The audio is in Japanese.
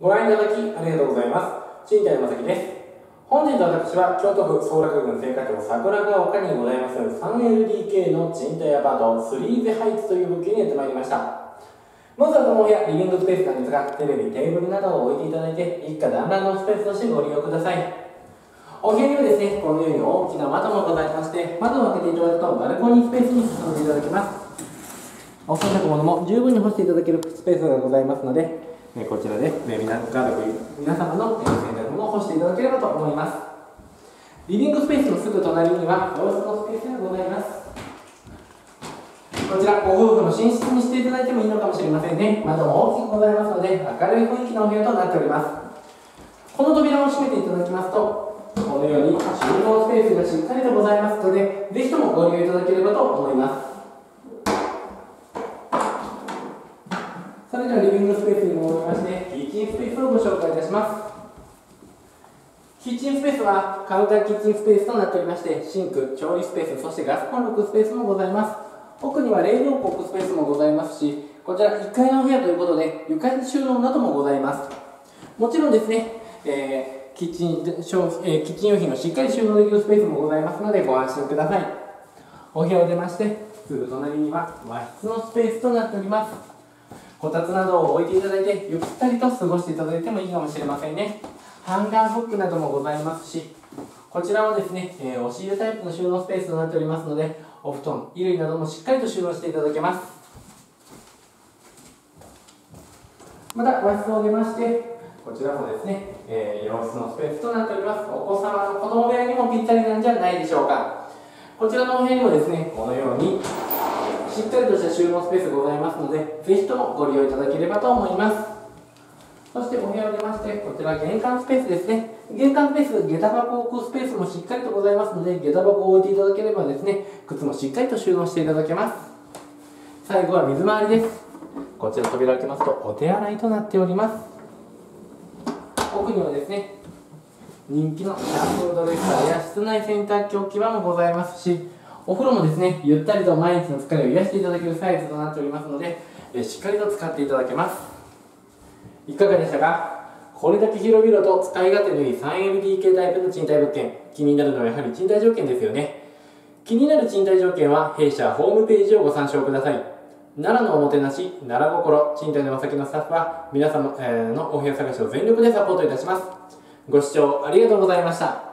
ご覧いただきありがとうございます。新谷正樹です。本日私は京都府総楽郡青果町桜ヶ丘にございます 3LDK の賃貸アパートスリーゼハイツという物件にやってまいりました。まずはこのお部屋、リビングスペースなんですが、テレビ、テーブルなどを置いていただいて、一家団らんのスペースとしてご利用ください。お部屋にはですね、このように大きな窓もございまして、窓を開けていただくとバルコニースペースに進んでいただきます。お洗濯物も十分に干していただけるスペースがございますので、こちらで皆様の洗濯物を干していただければと思います。リビングスペースのすぐ隣には洋室のスペースがございます。こちらご夫婦の寝室にしていただいてもいいのかもしれませんね。窓も大きくございますので明るい雰囲気のお部屋となっております。この扉を閉めていただきますと、このように収納スペースがしっかりとございますので、ぜひともご利用いただければと思います。それではリビングスペースに戻りまして、キッチンスペースをご紹介いたします。キッチンスペースはカウンターキッチンスペースとなっておりまして、シンク、調理スペース、そしてガスコンロスペースもございます。奥には冷蔵庫置くスペースもございますし、こちら1階のお部屋ということで床収納などもございます。もちろんですね、キッチン用品をしっかり収納できるスペースもございますのでご安心ください。お部屋を出まして、すぐ隣には和室のスペースとなっております。こたつなどを置いていただいて、ゆったりと過ごしていただいてもいいかもしれませんね。ハンガーフックなどもございますし、こちらはですね、押し入れタイプの収納スペースとなっておりますので、お布団、衣類などもしっかりと収納していただけます。また和室を出まして、こちらもですね、洋室のスペースとなっております。お子様の子供部屋にもぴったりなんじゃないでしょうか。こちらのお部屋にもですね、このようにしっかりとした収納スペースがございますので、ぜひともご利用いただければと思います。そしてお部屋を出まして、こちら玄関スペースですね。玄関スペース、下駄箱を置くスペースもしっかりとございますので、下駄箱を置いていただければですね、靴もしっかりと収納していただけます。最後は水回りです。こちら扉を開けますとお手洗いとなっております。奥にはですね、人気のシャンプードレッサーや室内洗濯機置き場もございますし、お風呂もですね、ゆったりと毎日の疲れを癒していただけるサイズとなっておりますので、しっかりと使っていただけます。いかがでしたか？これだけ広々と使い勝手のいい 3LDK タイプの賃貸物件、気になるのはやはり賃貸条件ですよね。気になる賃貸条件は弊社ホームページをご参照ください。奈良のおもてなし、奈良心、賃貸の正木のスタッフは皆様のお部屋探しを全力でサポートいたします。ご視聴ありがとうございました。